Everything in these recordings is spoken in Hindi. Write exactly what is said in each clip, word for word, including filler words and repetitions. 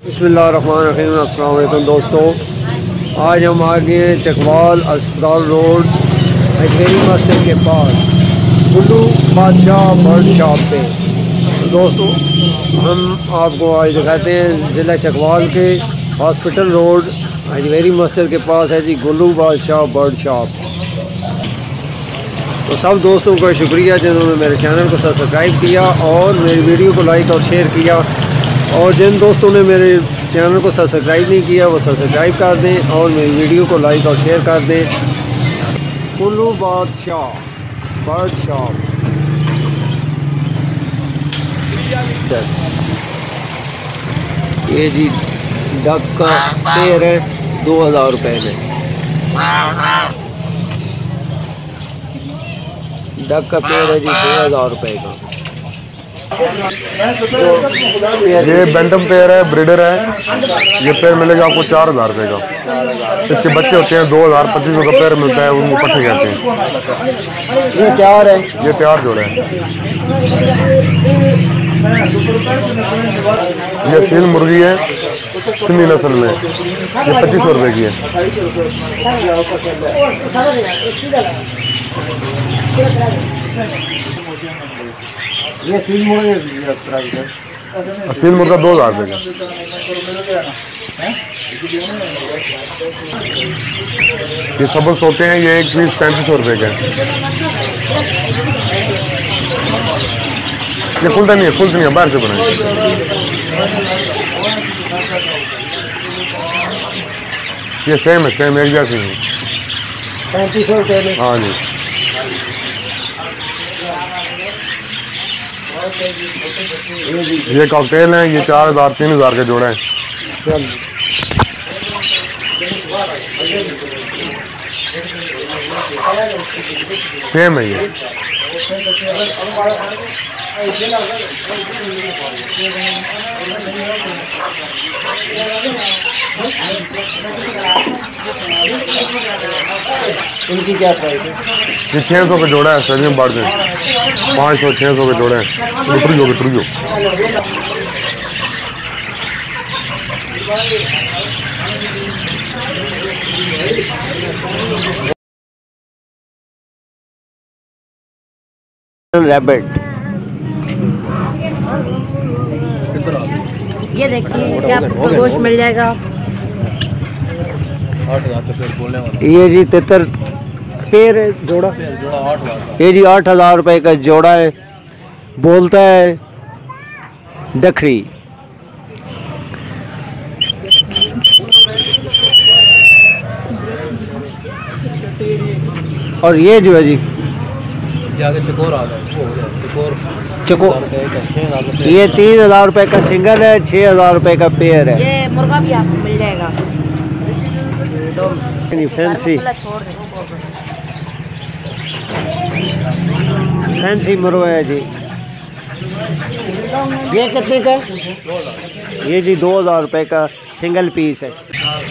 बिस्मिल्लाहिर्रहमानिर्रहीम। अस्सलाम वालेकुम दोस्तों, आज हम आ गए हैं चकवाल अस्पताल रोड अजमेरी मस्जिद के पास गुल्लू बादशाह बर्ड शॉप पे। तो दोस्तों हम आपको आज दिखाते हैं ज़िला चकवाल के हॉस्पिटल रोड अजमेरी मस्जिद के पास है जी गुल्लू बादशाह बर्ड शॉप। तो सब दोस्तों का शुक्रिया जिन्होंने मेरे चैनल को सब्सक्राइब किया और मेरी वीडियो को लाइक और शेयर किया, और जिन दोस्तों ने मेरे चैनल को सब्सक्राइब नहीं किया वो सब्सक्राइब कर दें और मेरी वीडियो को लाइक और शेयर कर दें। गुल्लू बादशाह बर्ड शॉप। ये जी डक का पेड़ है दो हज़ार रुपये में। डक का पेड़ है जी दो हज़ार रुपये का। ये बैंटम पेयर है, ब्रीडर है। ये पेयर मिलेगा आपको चार हज़ार रुपये का। इसके बच्चे होते हैं दो हज़ार पच्चीस सौ का पेयर मिलता है, उनको पट्टे कहते हैं। ये तैयार है, ये तैयार जोड़े हैं। ये सील मुर्गी है सिंधी नस्ल में, ये पच्चीस सौ रुपये की है। ये सील मुर्गा सील मुर्गा दो हज़ार रुपये का। ये सबस होते हैं, ये एक पीस पैंतीस सौ रुपये का। ये खुलता नहीं है, खुलता नहीं है, बाहर से बनाए। ये सेम है, सेम एक जैसे ही पैंतीस सौ रुपये में। हाँ जी। ये कॉकटेल है, ये चार हज़ार तीन हज़ार का जोड़ा है। सेम है ये। इनकी क्या प्राइस है? ये छः सौ का जोड़ा है, सर्दियों बाढ़ में पाँच सौ छः सौ के जोड़े हैं। टुरियो के टुरियो रैबिट। ये देखिए क्या आपको गोश्त मिल जाएगा। ये जी तितर पेड़ है जोड़ा, ये जी आठ हज़ार रुपये का जोड़ा है। बोलता है डखड़ी। और ये जो है जी चकोर आ गया, चकोर ये तीन हज़ार रुपये का सिंगल है, छः हज़ार रुपये का पेयर है। ये मुर्गा भी आपको मिल जाएगा। फैंसी फैंसी मुर्गा है जी। ये कितने का? ये जी दो हज़ार रुपये का सिंगल पीस है।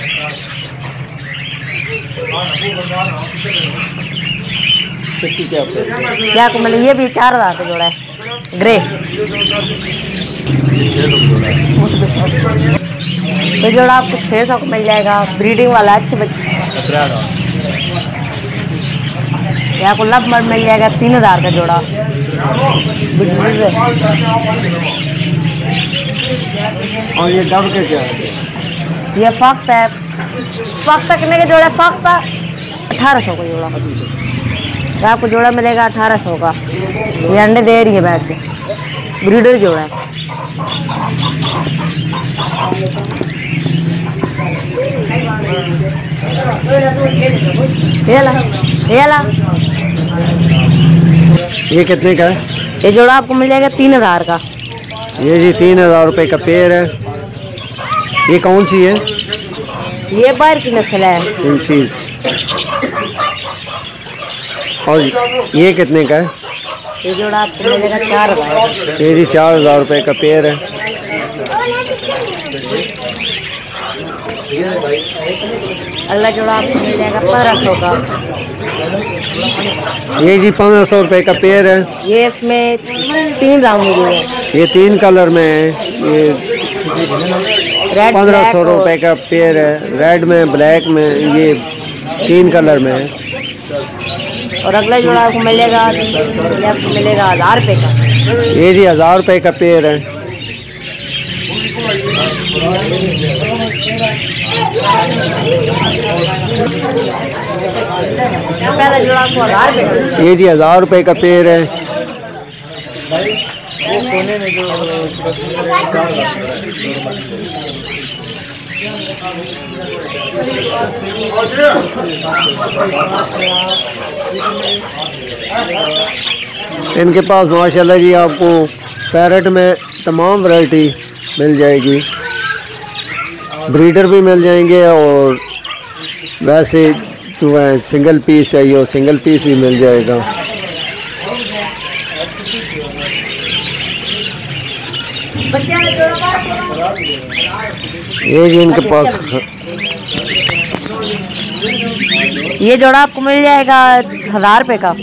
क्या क्या आपको मिले? ये भी चार हज़ार का जोड़ा है, ग्रे। ये जोड़ा आपको छः सौ का मिल जाएगा, ब्रीडिंग वाला अच्छे बच्चे। ये आपको लब मर्ड मिल जाएगा तीन हज़ार का जोड़ा। और ये डब के क्या है? ये फक्त है, फक्त कितने के जोड़ा? फक्त अठारह सौ का जोड़ा। तो आपको जोड़ा मिलेगा अठारह सौ का। ये अंडे दे रही है बैठ के, ब्रीडर जोड़ा है। ये ला, ये ला। ये कितने का है? ये जोड़ा आपको मिल जाएगा तीन हज़ार का। ये जी तीन हज़ार रुपये का पेड़ है। ये कौन सी है? ये बाहर की नस्ल है। तुलसी। और ये कितने का है? ये जोड़ा आपको मिलेगा चार हज़ार। ये जी चार हज़ार रुपये का पेड़ है। अगला जोड़ा आपको मिल जाएगा पंद्रह सौ का। ये जी पंद्रह सौ रुपये का पेड़ है। ये इसमें तीन राउंड है। ये तीन कलर में है। ये रेड पंद्रह सौ रुपये का पेयर है। रेड में, ब्लैक में, ये तीन कलर में है। और अगला जोड़ा आपको मिलेगा, ये आपको मिलेगा हज़ार रुपये का। ये जी हज़ार रुपये का पेयर है। पहला जोड़ा आपको हज़ार रुपये का। ये जी हज़ार रुपये का पेयर है। इनके पास माशाल्लाह जी आपको पैरेट में तमाम वैरायटी मिल जाएगी। ब्रीडर भी मिल जाएंगे और वैसे जो है सिंगल पीस चाहिए और सिंगल पीस भी मिल जाएगा। ये जी इनके पास ये जोड़ा आपको मिल जाएगा हज़ार रुपये का।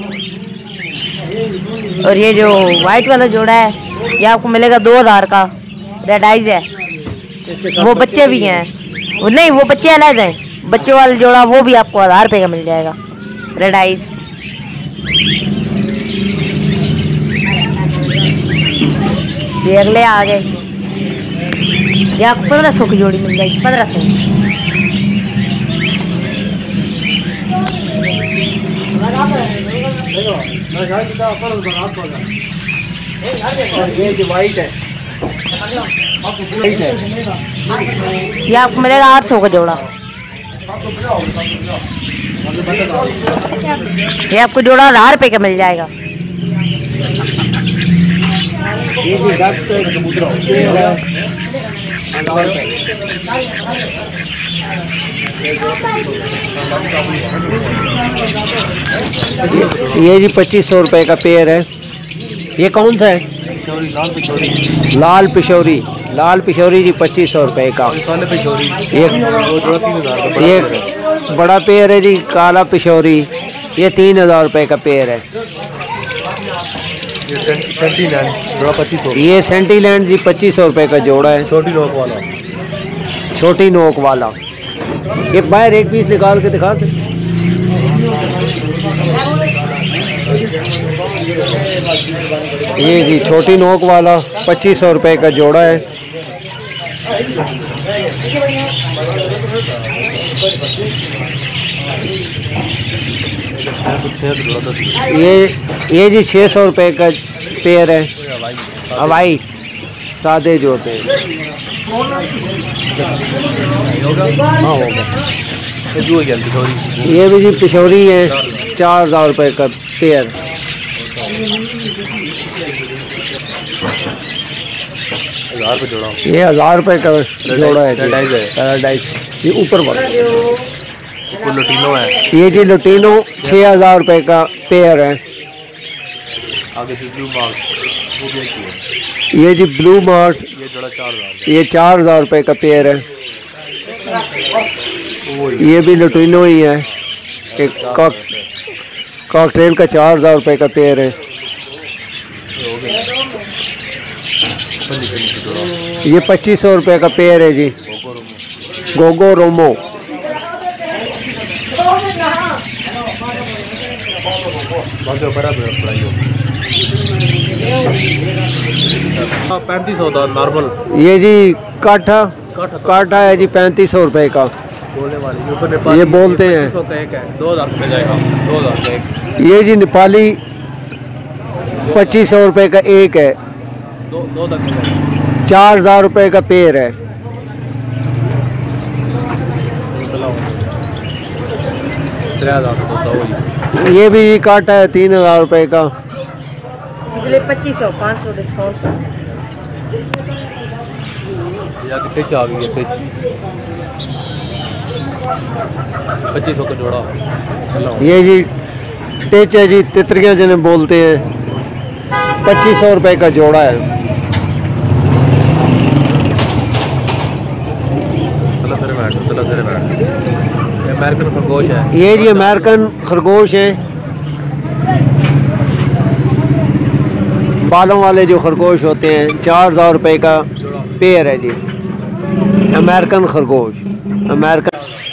और ये जो वाइट वाला जोड़ा है ये आपको मिलेगा दो हज़ार का। रेड आइज है, वो बच्चे भी हैं, वो नहीं वो बच्चे अलग हैं। बच्चों वाला जोड़ा वो भी आपको हज़ार रुपये का मिल जाएगा। रेड आइज ये अगले आ गए, ये आपको पंद्रह सौ की जोड़ी मिल जाएगी। पंद्रह सौ ये जो वाइट है, ये आपको मिलेगा आठ सौ का जोड़ा। ये आपको जोड़ा हज़ार रुपये का मिल जाएगा। ये जी दस पे ये जी पच्चीस सौ रुपये का पेयर है। ये कौन सा है? लाल पिशौरी। लाल पिशौरी जी पच्चीस सौ रुपये का। एक बड़ा पेयर है जी काला पिशौरी, ये तीन हज़ार रुपये का पेयर है। ये सेंटीलैंड जी पच्चीस सौ रुपये का जोड़ा है। छोटी नोक वाला, छोटी नोक वाला। ये बाहर एक पीस निकाल के दिखा दे। ये जी छोटी नोक वाला पच्चीस सौ रुपये का जोड़ा है। ये ये जी छः सौ रुपये का पेयर है। हवाई सादे जो होते हैं। हाँ हो गया। ये भी जी पिशौरी है, चार हज़ार रुपये का पेयर। ये हज़ार रुपये का जोड़ा है। पैराडाइज ये ऊपर वाला लुटीनो है। ये जी लुटीनो छः हज़ार रुपये का पेयर है। आगे से ब्लू मार्क, ये जी ब्लू मार्क, ये जोड़ा चार हज़ार। ये चार हज़ार रुपये का पेयर है। ये भी लुटीनो ही है। एक कॉक कॉकटेल का चार हज़ार रुपये का पेयर है। ये पच्चीस सौ रुपये का पेयर है जी। गोगो रोमो। पैंतीस सौ नॉर्मल। ये जी काठा काठा है जी पैंतीस सौ रुपये का। बोलने वाली ये बोलते हैं दो हज़ार रुपये जाएगा। दो हज़ार का एक। ये जी नेपाली पच्चीस सौ रुपये का एक है। दो दो तक चार हज़ार रुपये का पेयर है। ये भी काटा है तीन हज़ार रुपये का। पच्चीस सौ पाँच सौ डिस्काउंट। आ गई है पच्चीस सौ का जोड़ा। ये जी टेच है जी, तितरियाँ जिन्हें बोलते हैं, पच्चीस सौ रुपये का जोड़ा है। अमेरिकन खरगोश है। ये जी अमेरिकन खरगोश है, बालों वाले जो खरगोश होते हैं। चार हज़ार रुपये का पेयर है जी, अमेरिकन खरगोश, अमेरिकन।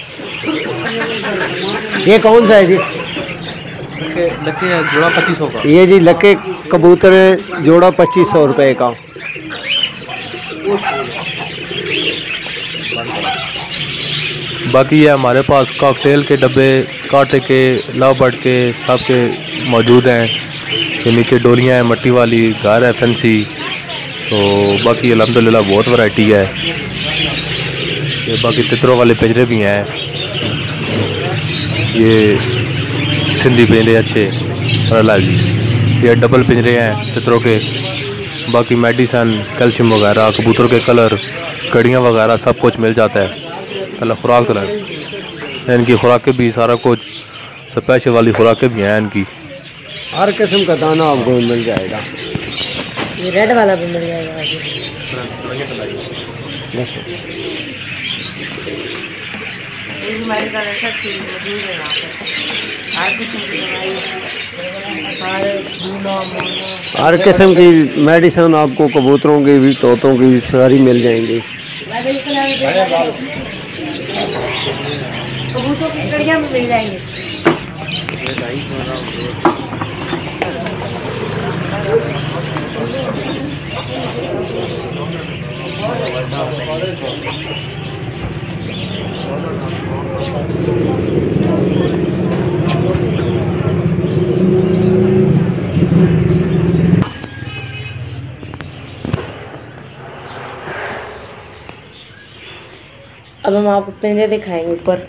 ये कौन सा है जी? लक्के है जोड़ा पच्चीस सौ का। ये जी लक्के कबूतर है, जोड़ा पच्चीस सौ रुपये का। बाकी ये हमारे पास कॉकटेल के डब्बे, कांटे के, लव बर्ड के, सब के मौजूद हैं। ये नीचे डोरियाँ हैं मट्टी वाली, घर है फैंसी। तो बाकी अल्हम्दुलिल्लाह बहुत वैरायटी है। ये बाकी तितरों वाले पिंजरे भी हैं। ये सिंधी पिंजरे अच्छे अलग जी, ये डबल पिंजरे हैं तितरों के। बाकी मेडिसन, कैल्शियम वगैरह, कबूतर के कलर, कड़ियाँ वगैरह सब कुछ मिल जाता है। पहले खुराक तो है इनकी, खुराकें भी सारा कुछ स्पेशल वाली खुराकें भी हैं इनकी। हर किस्म का दाना आपको मिल जाएगा। ये रेड वाला भी मिल जाएगा। हर किस्म की मेडिसिन आपको कबूतरों की भी, तोतों की सारी मिल जाएंगी। कबूतरों की कड़ियाँ भी मिल जाएंगी। अब हम आपको पिंजरे दिखाएंगे ऊपर।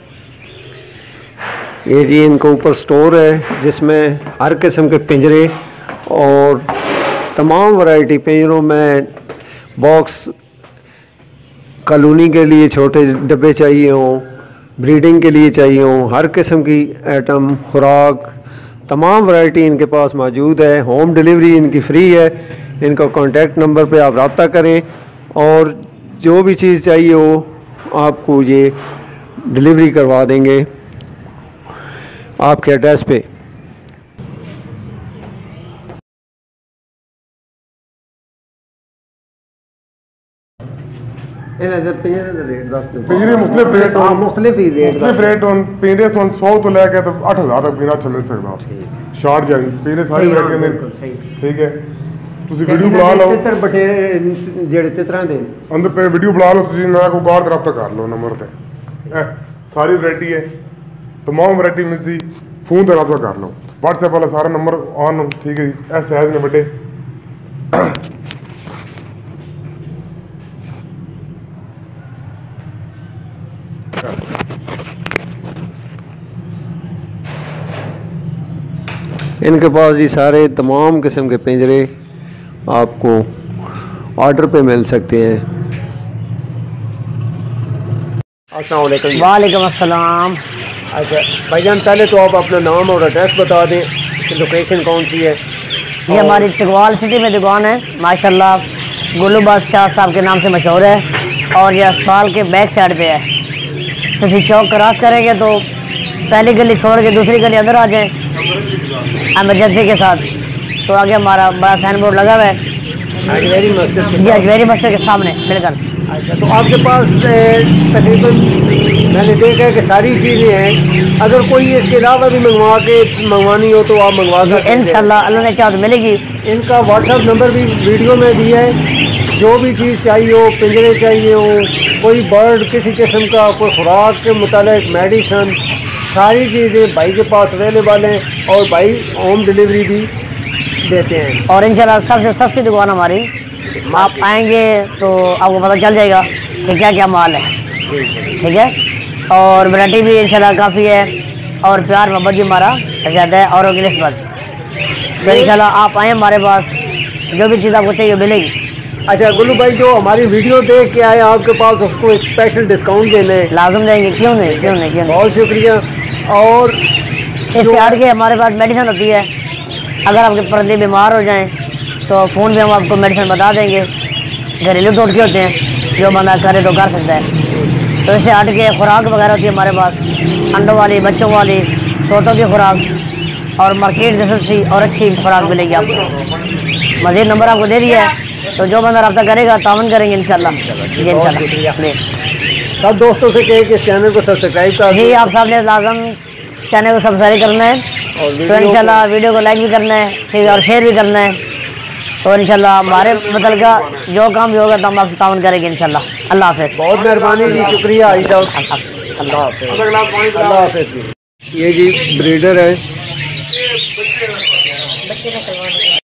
ये जी इनका ऊपर स्टोर है जिसमें हर किस्म के पिंजरे और तमाम वैरायटी पिंजरों में बॉक्स, कॉलोनी के लिए छोटे डब्बे चाहिए हों, ब्रीडिंग के लिए चाहिए हों, हर किस्म की आइटम, खुराक, तमाम वैरायटी इनके पास मौजूद है। होम डिलीवरी इनकी फ्री है। इनका कॉन्टैक्ट नंबर पे आप रब्ता करें और जो भी चीज़ चाहिए हो आपको ये डिलीवरी करवा देंगे आपके एड्रेस पे। पिंजरे मुख्तलिफ रेट हाँ, मुख्तलिफ ही रेट मुख्तलिफ रेट पिंजरे सौ तो लेके तो अठ हज़ार तक बिना अच्छा मिल सकता। शार्ट जाए पिंजरे सारी वैरायटी ठीक है। ਤੁਸੀਂ ਵੀਡੀਓ ਬਣਾ ਲਓ, ਤਿੱਤਰ ਬਟੇ ਜਿਹੜੇ ਤਿੱਤਰਾਂ ਦੇ ਅੰਦਰ ਪੇ ਵੀਡੀਓ ਬਣਾ ਲਓ ਤੁਸੀਂ, ਨਾ ਕੋਈ ਗਾਰਡ ਰਾਬਤਾ ਕਰ ਲਓ ਨੰਬਰ ਤੇ। ਇਹ ਸਾਰੀ ਵੈਰਾਈਟੀ ਹੈ, तमाम वैरायटी मिलती। फोन ਤੇ ਰਾਬਤਾ ਕਰ ਲਓ, WhatsApp ਵਾਲਾ ਸਾਰਾ ਨੰਬਰ ऑन ठीक है जी। ਇਹ ਸਾਈਜ਼ ਨੇ ਵੱਡੇ। इनके पास ये सारे तमाम किस्म के पिंजरे आपको ऑर्डर पे मिल सकते हैं। अस्सलाम वालेकुम। वालेकुम अस्सलाम। अच्छा भाईजान, पहले तो आप अपना नाम और एड्रेस बता दें कि लोकेशन कौन सी है। ये हमारी चकवाल सिटी में दुकान है माशाल्लाह, गुल्लू बादशाह साहब के नाम से मशहूर है और ये अस्पताल के बैक साइड पे है। तो चौक क्रॉस करेंगे तो पहली गली छोड़ के दूसरी गली अंदर आ जाएं एमरजेंसी के साथ, तो आगे हमारा बड़ा साइन बोर्ड लगा हुआ है अजमेरी मस्जिद। जी अजमेरी मस्जिद के सामने बिल्कुल। अच्छा, तो आपके पास तकरीबन मैंने देखा है कि सारी चीज़ें हैं। अगर कोई इसके अलावा भी मंगवा के मंगवानी हो तो आप मंगवा सकते हैं इंशाल्लाह, अल्लाह ने चाहा तो मिलेगी। इनका व्हाट्सएप नंबर भी वीडियो में दिया है। जो भी चीज़ चाहिए हो, पिंजरे चाहिए हो, कोई बर्ड किसी किस्म का, कोई खुराक के मुतालिक मेडिसन, सारी चीज़ें भाई के पास अवेलेबल हैं और भाई होम डिलीवरी भी देते हैं। और इंशाल्लाह सबसे सस्ती दुकान हमारी, आप आएंगे तो आपको पता चल जाएगा कि क्या क्या माल है। ठीक है, और वैरायटी भी इंशाल्लाह काफ़ी है और प्यार मोहब्बत भी हमारा ज़्यादा है और की नस्बत। तो इंशाल्लाह आप आएँ हमारे पास, जो भी चीज़ आपको चाहिए मिलेगी। अच्छा गुल्लू भाई, जो हमारी वीडियो देख के आए आपके पास, उसको एक स्पेशल डिस्काउंट देना है। लाजम देंगे, क्यों नहीं क्यों नहीं क्यों नहीं। बहुत शुक्रिया। और इससे हट के हमारे पास मेडिसिन होती है, अगर आपके पर्दे बीमार हो जाएं तो फ़ोन पे हम आपको मेडिसिन बता देंगे। घरेलू टोटके होते हैं, जो बंदा करे तो कर सकता है। तो इससे हट के खुराक वगैरह होती है हमारे पास, अंडों वाली, बच्चों वाली, तोतों की खुराक और मार्केट जैसी और अच्छी खुराक मिलेगी आपको। मज़ीद नंबर आपको दे दिया है, तो जो बंदा रब्ता करेगा तावन करेंगे इंशाल्लाह। जी इंशाल्लाह। सब दोस्तों से कहे कि इस चैनल को सब्सक्राइब कर जी आप सब ने लाजम चैनल को सब्सक्राइब करना है तो इंशाल्लाह वीडियो को लाइक भी करना है, ठीक है, और शेयर भी करना है। और इंशाल्लाह हमारे मतलब का जो काम भी होगा तो हम आपसे तावन करेंगे इंशाल्लाह। अल्लाह हाफ़िज़। बहुत मेहरबानी जी, शुक्रिया आई साहब। अल्लाह हाफ़िज़। अल्लाह हाफ़िज़। ये जी ब्रीडर है।